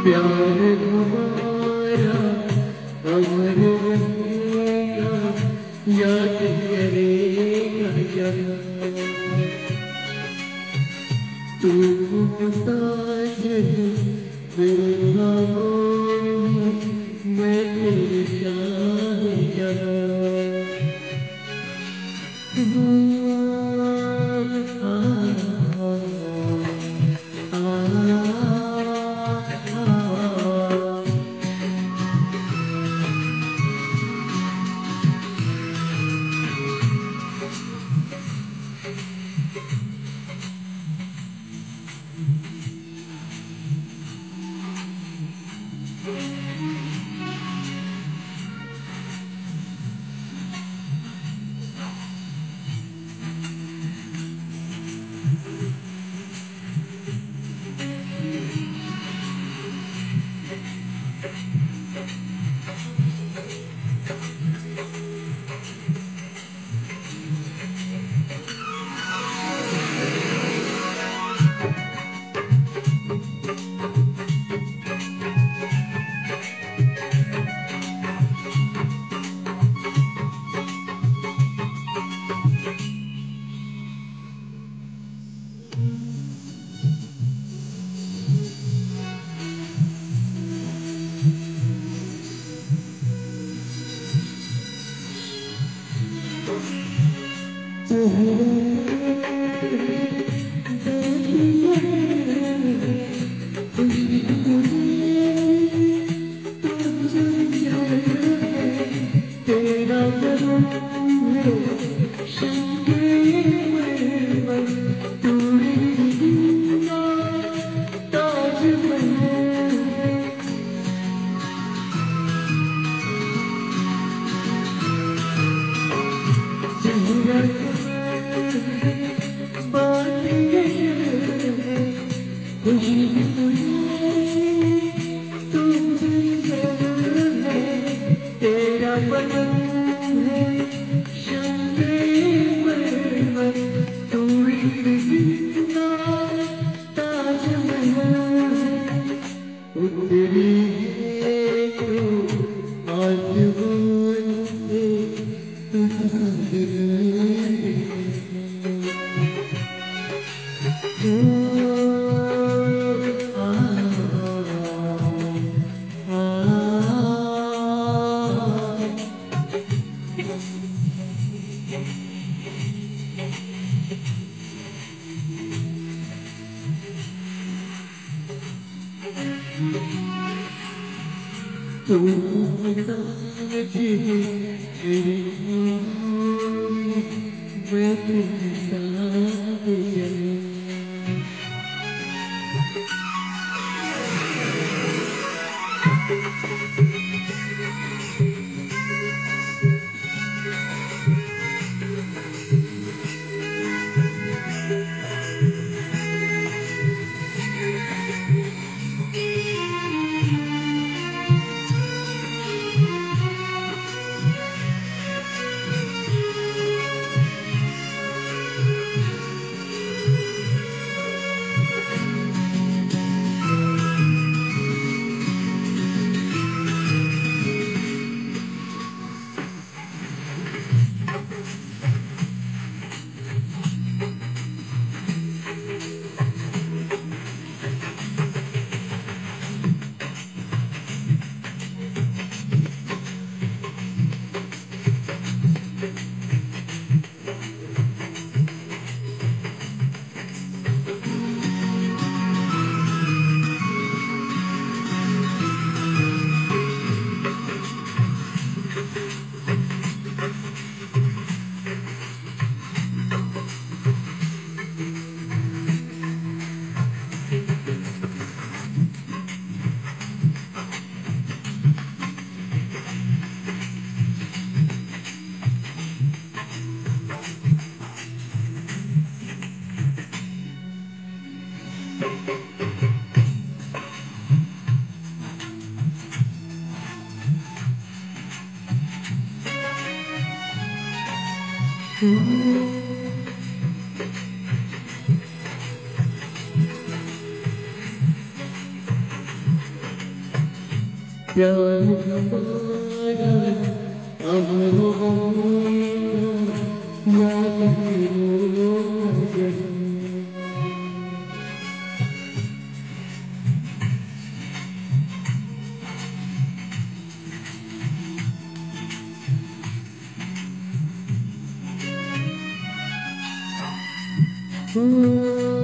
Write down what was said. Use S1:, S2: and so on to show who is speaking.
S1: प्यार हमारा अमर रहेगा, याद करेगा जहाँ। तू मोहताज है मेरे ख्वाबों में, मैं तेरे शाहजहां। तेरा बदन है शंके मरमर, तू मेरा ताजमहल है। चेहरा कमल है, बातें अजब है, खुशबू ये तू गुलशन है। तेरा बदन है शंके मरमर, तू मेरा ताजमहल है। उतरी है तू आसमान से, तू चांद तू मोहताज है मेरे ख्वाबों में, मैं तेरे शाहजहां। Oh